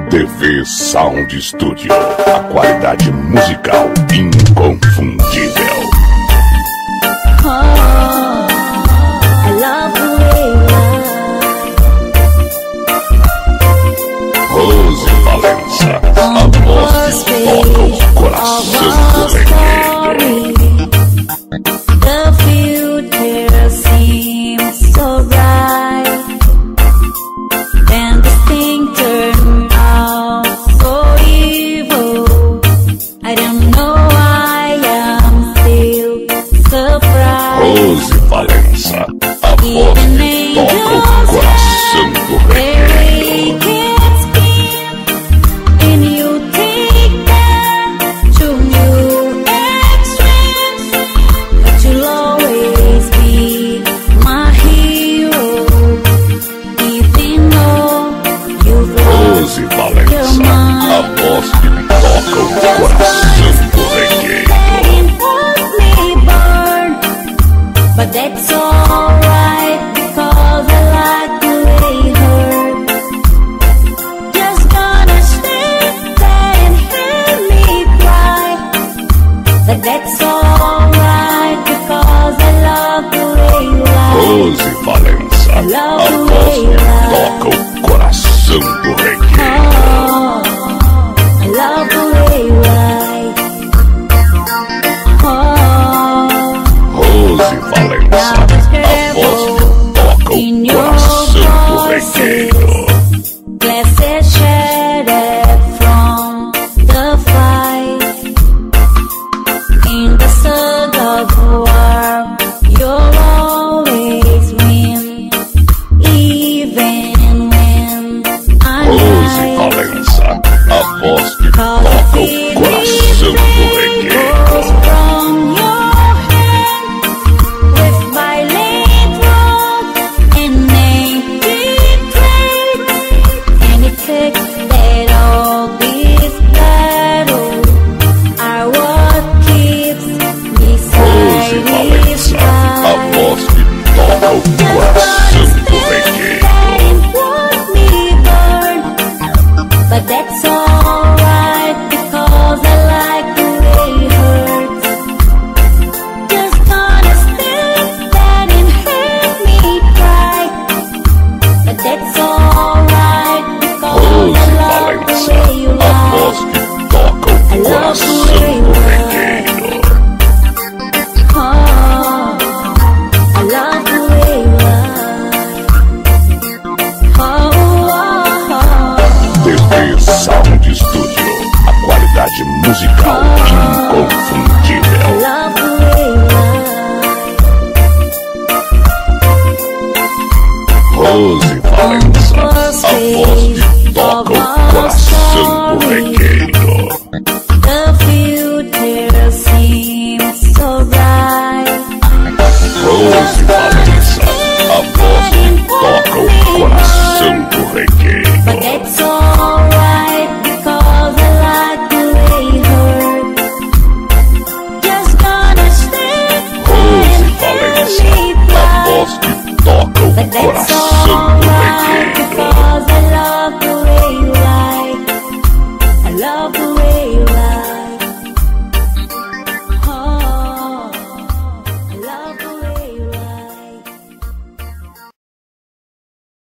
TV Sound Studio, a qualidade musical inconfundível. I love the way you lie. Rose Valença, a voz que toca o coração do reggae. The future seems so bright, and this thing turned out so evil. I don't know why I'm still surprised. Rose Valença, a voz que toca o coração do reggae. And you take them to new extremes, but you'll always be my hero, even though you've lost Rose Valença, your a mind. voz que toca o coração do reggae. And put me burn, but that's alright because I like the way it hurt. Just gonna stand there and hear me cry, but that's alright because I love the way you lie. Rose Valença, a voz que toca o coração do reggae. I love the way you lie. Rose Valença, a voz que toca o coração do reggae. Glasses shattered from the fight. In the surge of war, you'll always win, even when I'm Rose right. Valença, a voz que toca o coração do reggae. From your hand, with violent wrongs and naked praise, and it takes that all this battle are what keeps me Rose Valença, a satisfied. voz que toca o coração do reggae. But that's alright because I like the way it hurts. Just gonna stand there and hear me cry. But that's alright because Rose I love the Valença, way you a voz lie. que toca o coração do reggae. Oh, I love the way you lie. Oh, TV Sound Studio, a qualidade musical inconfundível. I love the way you lie. Rose Valença, a voz que toca o coração do reggae.